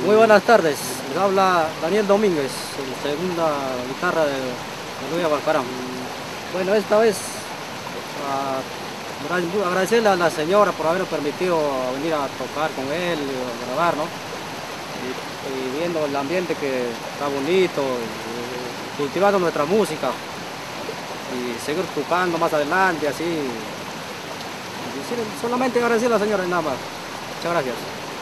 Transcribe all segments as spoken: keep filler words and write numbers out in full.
Muy buenas tardes, les habla Daniel Domínguez, segunda guitarra de Melodía Huascarán. Bueno, esta vez a, agradecerle a la señora por habernos permitido venir a tocar con él, a grabar, ¿no? Y, y viendo el ambiente que está bonito, y, cultivando nuestra música y seguir tocando más adelante, así. Y solamente agradecerle a la señora y nada más. Muchas gracias.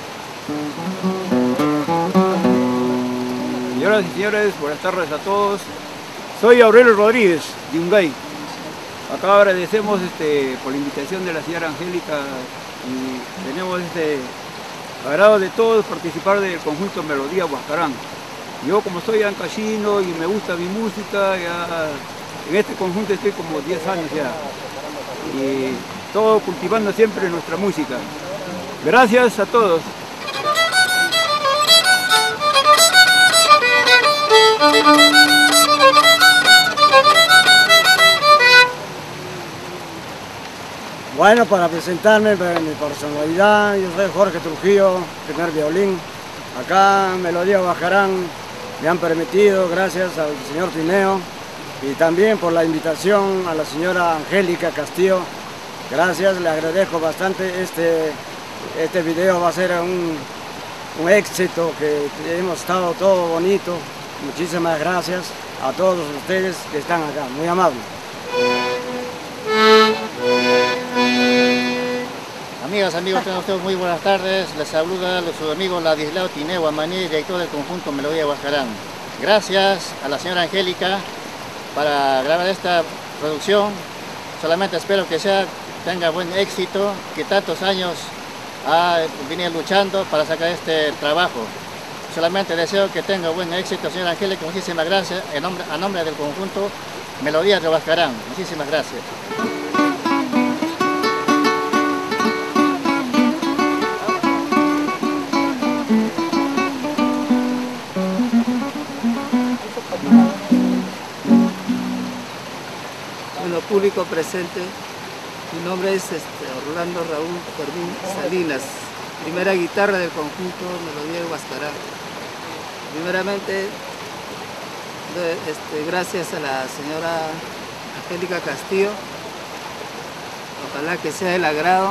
Señoras y señores, buenas tardes a todos. Soy Aurelio Rodríguez, de Ungay. Acá agradecemos este, por la invitación de la señora Angélica y tenemos este agrado de todos participar del conjunto Melodía Huascarán. Yo, como soy ancashino y me gusta mi música, ya en este conjunto estoy como diez años ya. Y todo cultivando siempre nuestra música. Gracias a todos. Bueno, para presentarme, mi personalidad, yo soy Jorge Trujillo, primer violín. Acá en Melodía Huascarán me han permitido, gracias al señor Tineo, y también por la invitación a la señora Angélica Castillo. Gracias, le agradezco bastante. Este, este video va a ser un, un éxito, que hemos estado todo bonito. Muchísimas gracias a todos ustedes que están acá, muy amables. Amigas, amigos, tengan ustedes muy buenas tardes. Les saluda a su amigo Ladislao Tineo Amaní, director del conjunto Melodía Huascarán. Gracias a la señora Angélica para grabar esta producción. Solamente espero que sea, tenga buen éxito, que tantos años ha venido luchando para sacar este trabajo. Solamente deseo que tenga buen éxito, señora Angélica. Muchísimas gracias en nombre, a nombre del conjunto Melodía de Huascarán. Muchísimas gracias. Bueno, público presente, mi nombre es este, Orlando Raúl Fermín Salinas, primera guitarra del conjunto Melodía de Huascarán. Primeramente, de, este, gracias a la señora Angélica Castillo, ojalá que sea del agrado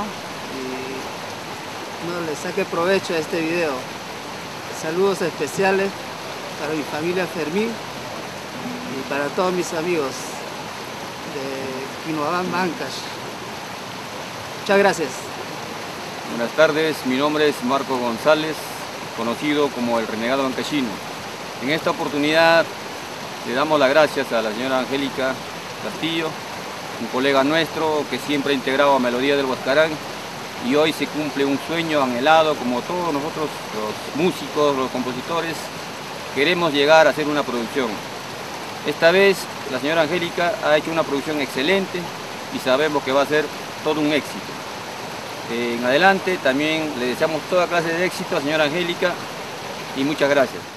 y no le saque provecho a este video. Saludos especiales para mi familia Fermín y para todos mis amigos de Quinoabán, Ancash. Muchas gracias. Buenas tardes, mi nombre es Marco González, conocido como el renegado ancashino. En esta oportunidad le damos las gracias a la señora Angélica Castillo, un colega nuestro que siempre ha integrado a Melodía del Huascarán, y hoy se cumple un sueño anhelado, como todos nosotros los músicos, los compositores, queremos llegar a hacer una producción. Esta vez la señora Angélica ha hecho una producción excelente y sabemos que va a ser todo un éxito. En adelante también le deseamos toda clase de éxito a la señora Angélica y muchas gracias.